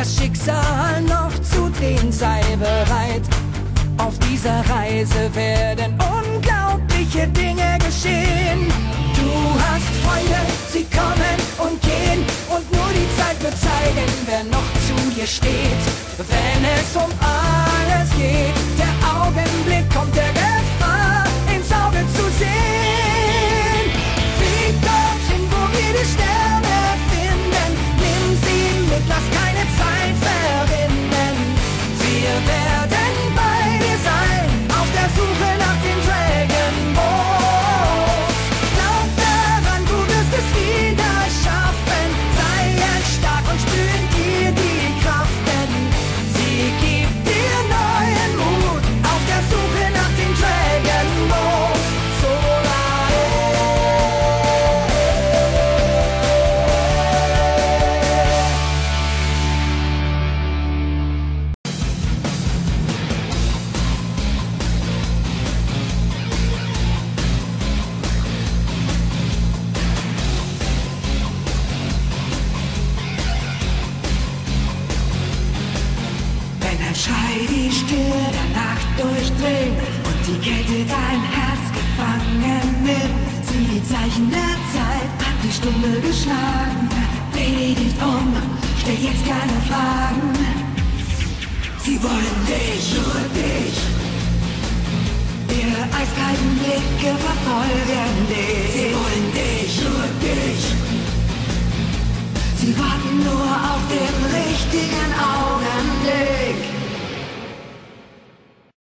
das Schicksal noch zu drehen, sei bereit. Auf dieser Reise werden unglaubliche Dinge geschehen. Du hast Freunde, sie kommen und gehen, und nur die Zeit wird zeigen, wer noch zu dir steht. Wenn es um alles geht, der Augenblick kommt der Gefahr ins Auge zu sehen. Flieg dorthin, wo wir die Sterne finden, nimm sie mit, lass keine Zeit verrinnen. Wir werden bei dir sein, auf der Suche nach dem Dragon Ball. Glaub daran, du wirst es wieder schaffen, sei stark und spür in dir die Kraft, denn sie gibt dir neuen Mut, auf der Suche nach dem Dragon Ball. Schrei die Stille der Nacht durchdringt und die Kälte dein Herz gefangen nimmt. Sieh die Zeichen der Zeit, hat die Stunde geschlagen. Dreh dich nicht um, stell jetzt keine Fragen. Sie wollen dich, nur dich. Ihre eiskalten Blicke verfolgen dich. Sie wollen dich, nur dich. Sie warten nur auf den richtigen Augenblick.